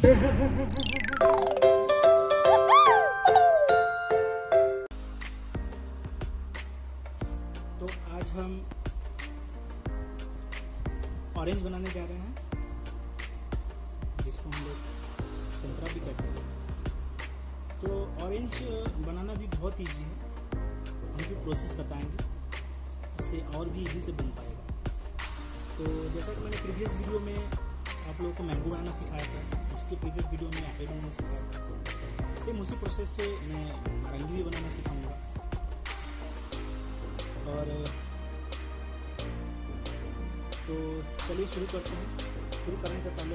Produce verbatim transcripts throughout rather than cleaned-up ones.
तो आज हम ऑरेंज बनाने जा रहे हैं, जिसको हम लोग संतरा भी कहते हैं। तो ऑरेंज बनाना भी बहुत इजी है, हम भी प्रोसेस बताएंगे, इससे और भी इजी से बन पाएगा। तो जैसा कि मैंने प्रीवियस वीडियो में आप लोगों को मैंगो बनाना सिखाया था, उसके प्रीवियस वीडियो में एप्पल बनाना सिखाया था, सेम उसी प्रोसेस से मैं नारंगी भी बनाना सिखाऊंगा। और तो चलिए शुरू करते हैं। शुरू करने से पहले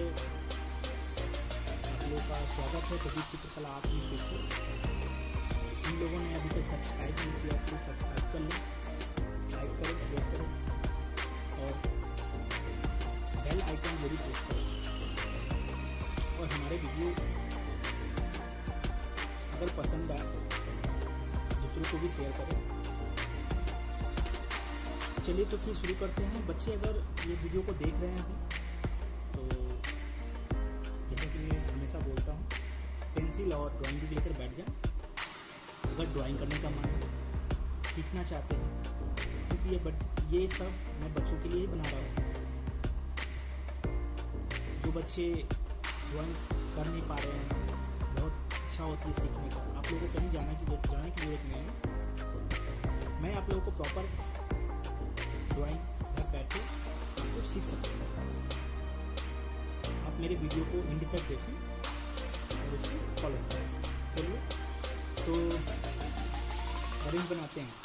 आप लोगों का स्वागत है प्रदीप चित्रकला आप में फिर से। जिन लोगों ने अभी तक सब्सक्राइब नहीं किया प्लीज़ सब्सक्राइब कर लें, लाइक करें, शेयर करें और बेल आइकन जरूर प्रेस करें। और हमारे वीडियो अगर पसंद आए दूसरों को भी शेयर करें। चलिए तो फिर शुरू करते हैं। बच्चे अगर ये वीडियो को देख रहे हैं अभी, तो जैसा कि मैं हमेशा बोलता हूँ, पेंसिल और ड्राइंग बुक लेकर बैठ जाएं। अगर ड्राइंग करने का मन है, सीखना चाहते हैं, क्योंकि ये बट ये सब मैं बच्चों के लिए ही बना रहा हूँ। जो बच्चे ड्राइंग कर नहीं पा रहे हैं, बहुत इच्छा होती है सीखने का, आप लोगों को कहीं जाने की जाने की जरूरत नहीं है। मैं आप लोगों को प्रॉपर ड्राइंग घर बैठे आप लोग सीख सकते हैं। आप मेरे वीडियो को एंड तक देखें और उसको फॉलो करें। चलिए तो ऑरेंज बनाते हैं।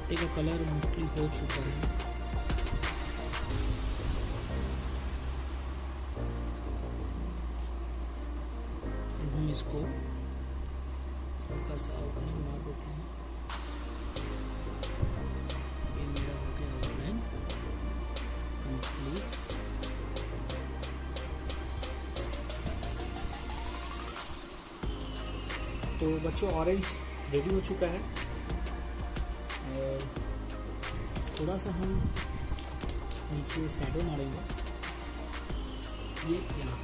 पत्ते का कलर मोस्टली हो चुका है। हम इसको हल्का सा आउटलाइन मार देते हैं। ये मेरा हो गया आउटलाइन कंप्लीट। तो बच्चों ऑरेंज रेडी हो चुका है। और थोड़ा सा हम नीचे शैडो मारेंगे, ये यहाँ।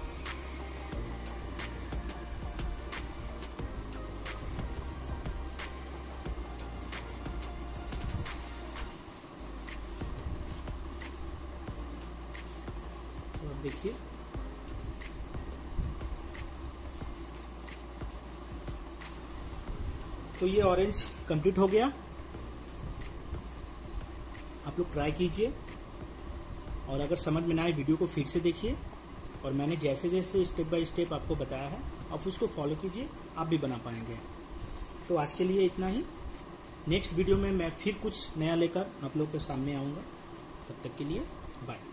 तो अब देखिए तो ये ऑरेंज कंप्लीट हो गया। आप लोग ट्राई कीजिए, और अगर समझ में ना आए वीडियो को फिर से देखिए, और मैंने जैसे जैसे स्टेप बाय स्टेप आपको बताया है आप उसको फॉलो कीजिए, आप भी बना पाएंगे। तो आज के लिए इतना ही। नेक्स्ट वीडियो में मैं फिर कुछ नया लेकर आप लोग के सामने आऊँगा। तब तक के लिए बाय।